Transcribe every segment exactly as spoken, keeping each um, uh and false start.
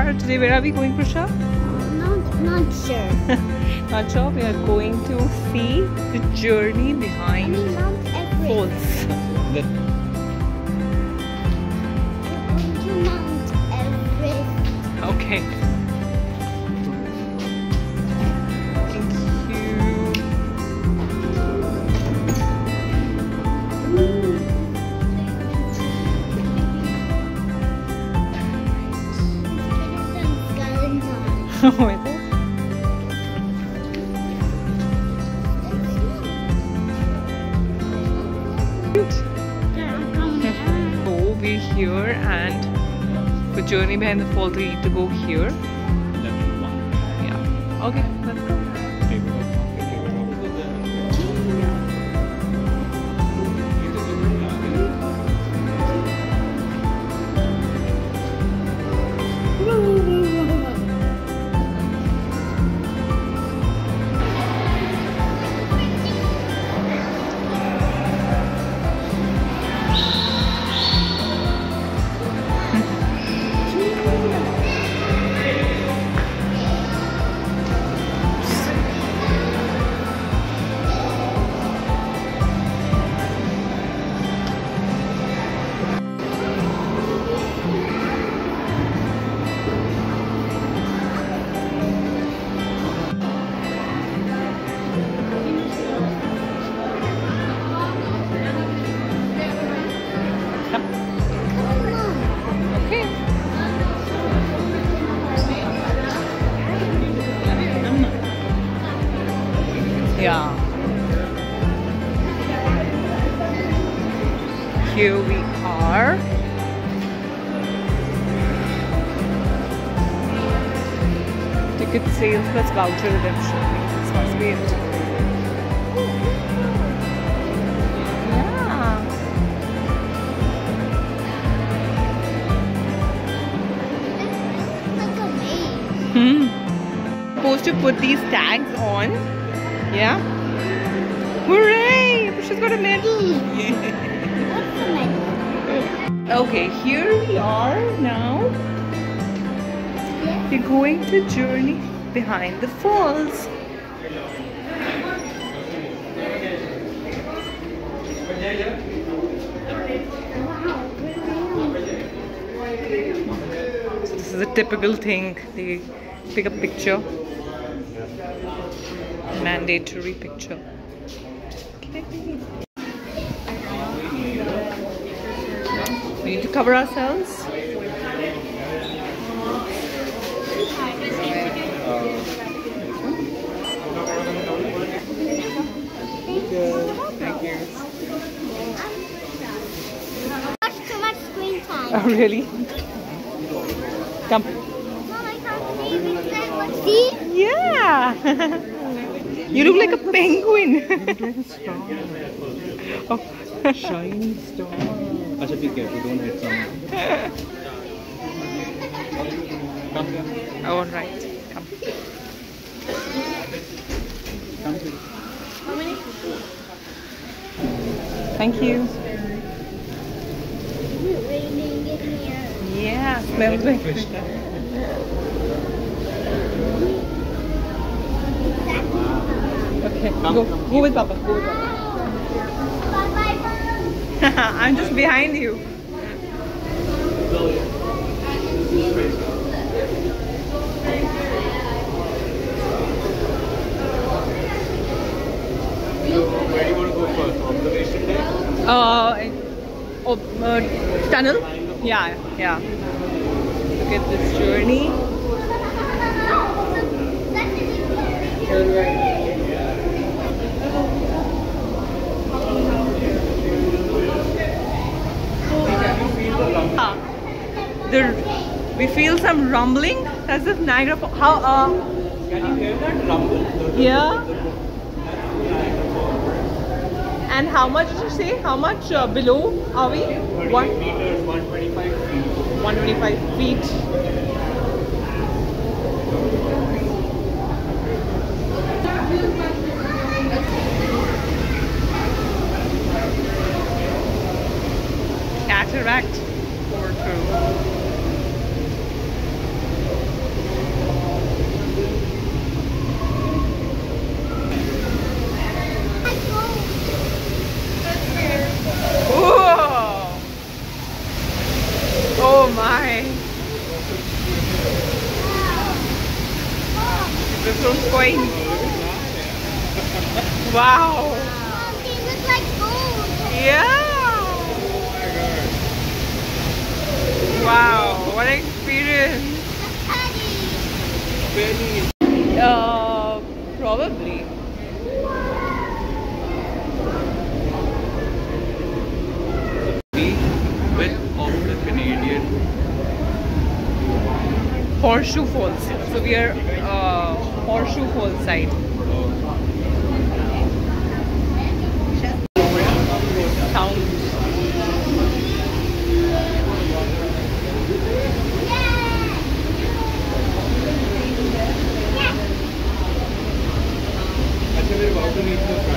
are today. Where are we going, Prusha? Not, not sure. Not sure. We are going to see the journey behind I mean, Mount Everest. falls. We're going to Mount Everest. Okay. Thank you. Oh, is it? So we're here, and for journey behind the falls we need to go here. Yeah. Okay, let's go. Yeah. Here we are. Ticket sales plus voucher redemption. This must be it. Yeah. Like a maze. Hmm. Supposed to put these tags on. Yeah. Hooray! She's got a medal. What's the medal? Okay, here we are now. We're going to journey behind the falls. So this is a typical thing. They pick a picture. Mandatory picture. Okay. We need to cover ourselves. Thank you. Watch too much screen time. Oh, really? Come. Mom, I can't see. See? Yeah. You look like a penguin. You look like a star. Oh. Shiny star. Asha, be careful, don't hit someone. Come here. All right. Come. Come here. Thank you. It's raining in here. Yeah, smells like Fish. Okay, Come, go, come. go with Papa. Go with Papa. I'm just behind you. Where do you want to go first? Observation deck? Uh, oh, uh, tunnel? Yeah, yeah. Look at this journey. Ah, the, we feel some rumbling as if Niagara Falls. How? Uh, Can you hear that rumble? yeah. And how much did you say? How much uh, below are we? One meters, one twenty-five feet. one twenty-five feet. Cataract or through. thrown coins. Wow. Oh, they look like gold. Yeah. Wow. What an experience. Penny. Uh, probably. With of the Canadian Horseshoe Falls. So we are uh, Horseshoe Falls side. Sound. अच्छा मेरे बाबू ने इसको try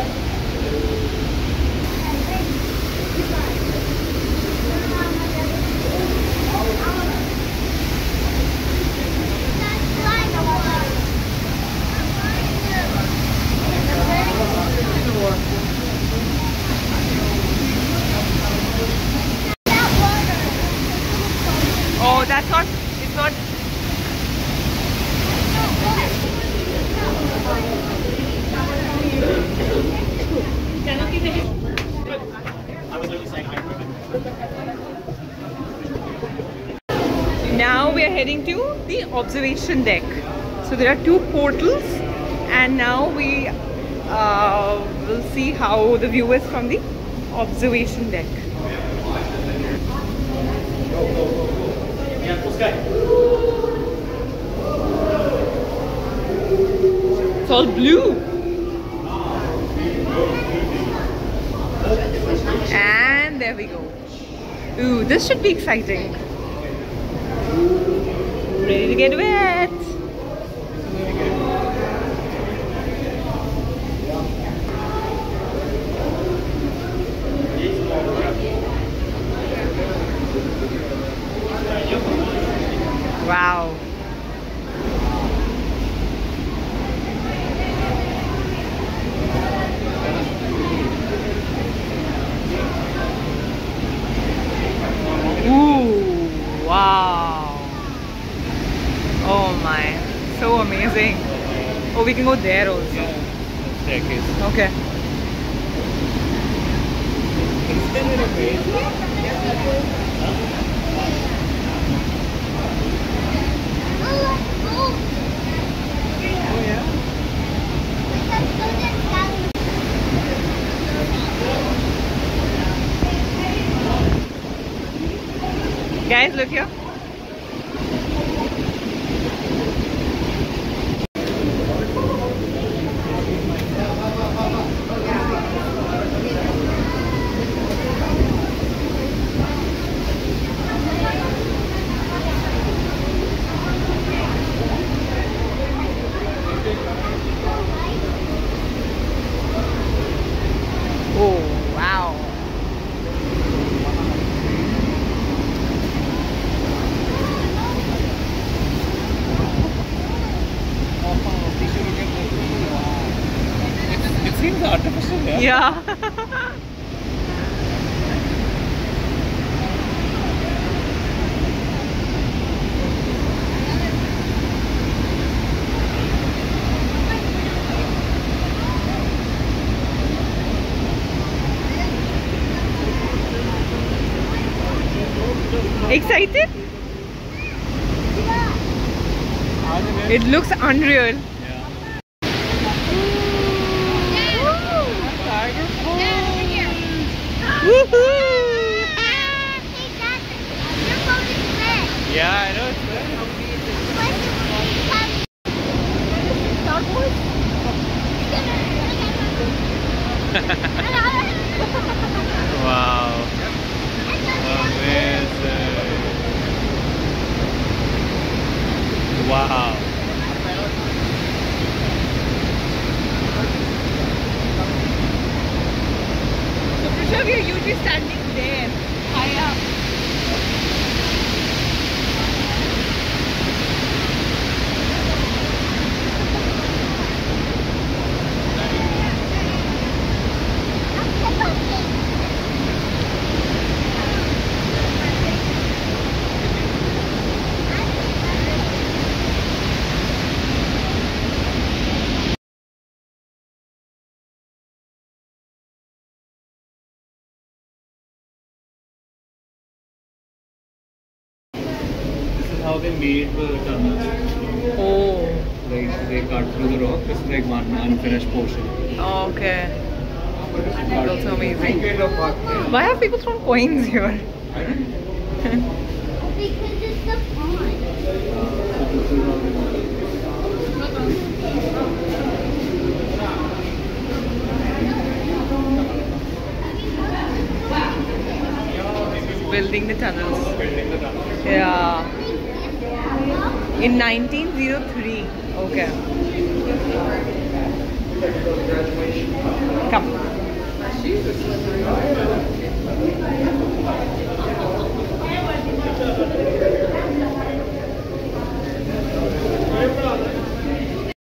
Oh, that's not. It's not. Now we are heading to the observation deck. So there are two portals, and now we uh, will see how the view is from the observation deck. It's all blue. And there we go. Ooh, this should be exciting. Ready to get wet. Wow. Ooh, wow. Oh my, so amazing. Oh, we can go there also. Yeah, staircase. Okay. Oh yeah. Guys, look here. Oh, wow. It seems artificial, yeah. Yeah. Excited? It looks unreal. Yeah. Niagara Woohoo! Yeah, I know. It's wow. Amazing. Wow. So Prisha, we are usually standing there, high up. how they made the tunnels. Oh. Like they cut through the rock. This is like one unfinished portion. Okay. That's also amazing. Why have people thrown coins here? Because it's the pond. Building the tunnels. Building the tunnels. Yeah. In nineteen oh three. Okay. Come.